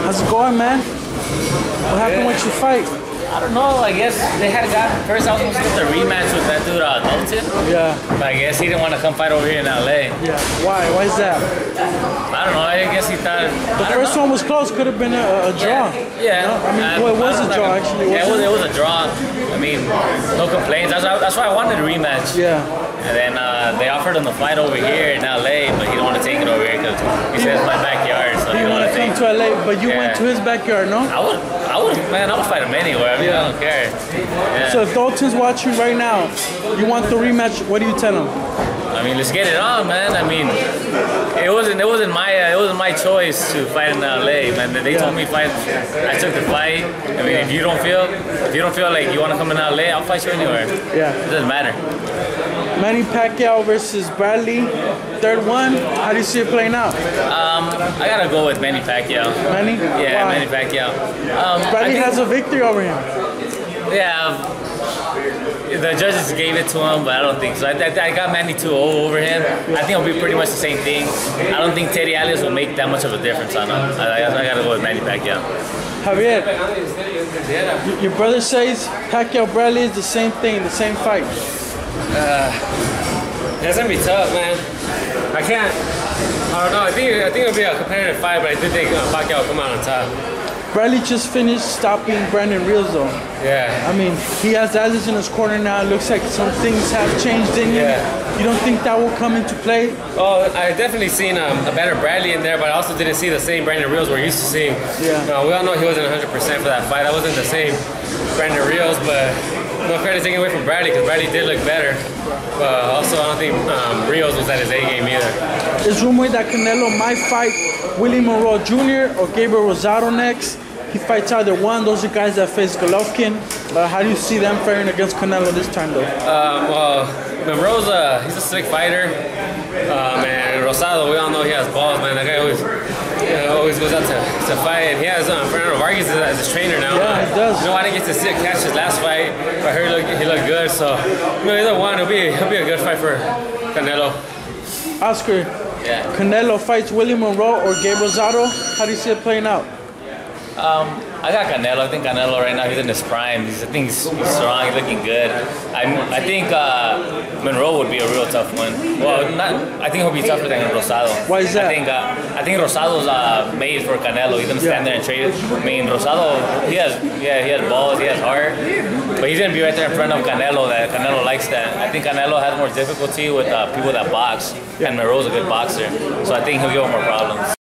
How's it going, man? What happened with your fight? I don't know. I guess they had got first. I was supposed to get the rematch with that dude Dalton. Yeah. But I guess he didn't want to come fight over here in LA. Yeah. Why? Why is that? I don't know. I guess he thought The first one was close. Could have been a draw. Yeah. You know? I mean, well, it was a draw actually. Yeah, it was a draw. I mean, no complaints. That's why I wanted a rematch. Yeah. And then they offered him the fight over here in LA, but he didn't want to take it over here because he said it's my backyard. So he didn't want to come to LA, but you went to his backyard, no? I would fight him anywhere. I mean, I don't care. Yeah. So if Dalton's watching right now, you want the rematch? What do you tell him? I mean, let's get it on, man. I mean, it wasn't my choice to fight in LA, man. They told me fight. I took the fight. I mean, if you don't feel like you want to come in LA, I'll fight you anywhere. Yeah. It doesn't matter. Manny Pacquiao versus Bradley, third one. How do you see it playing out? I gotta go with Manny Pacquiao. Manny? Yeah, Why? Manny Pacquiao. Bradley has a victory over him. Yeah. The judges gave it to him, but I don't think so. I got Manny 2-0 over him. I think it'll be pretty much the same thing. I don't think Teddy Alias will make that much of a difference on him. I gotta go with Manny Pacquiao. Javier, your brother says Pacquiao Bradley is the same thing, the same fight. It's gonna be tough, man. I don't know. I think it'll be a competitive fight, but I do think Pacquiao will come out on top. Bradley just finished stopping Brandon Rios, though. Yeah. I mean, he has Alice in his corner now. It looks like some things have changed in him. Yeah. You don't think that will come into play? Oh, I definitely seen a better Bradley in there, but I also didn't see the same Brandon Rios we're used to seeing. Yeah. We all know he wasn't 100% for that fight. That wasn't the same Brandon Rios, but no credit taken away from Bradley because Bradley did look better. But also, I don't think Rios was at his A game either. It's rumored that Canelo might fight Willie Monroe Jr. or Gabriel Rosado next. He fights either one. Those are guys that face Golovkin. How do you see them faring against Canelo this time, though? Well, Monroe's he's a slick fighter. And Rosado, we all know he has balls, man. That guy always goes out to fight. And he has Fernando Vargas as his trainer now. Yeah, he does. I didn't get to catch his last fight, but I heard he looked good. So, either one, it'll be a good fight for Canelo. Oscar, Yeah. Canelo fights Willie Monroe or Gabriel Rosado. How do you see it playing out? I got Canelo. I think Canelo right now, he's in his prime. I think he's strong. He's looking good. I think Monroe would be a real tough one. Well, I think he'll be tougher than Rosado. Why is that? I think Rosado's made for Canelo. He's gonna stand there and trade it. I mean, Rosado, he has balls, he has heart, but he's gonna be right there in front of Canelo. That Canelo likes that. I think Canelo has more difficulty with people that box, and Monroe's a good boxer, so I think he'll give him more problems.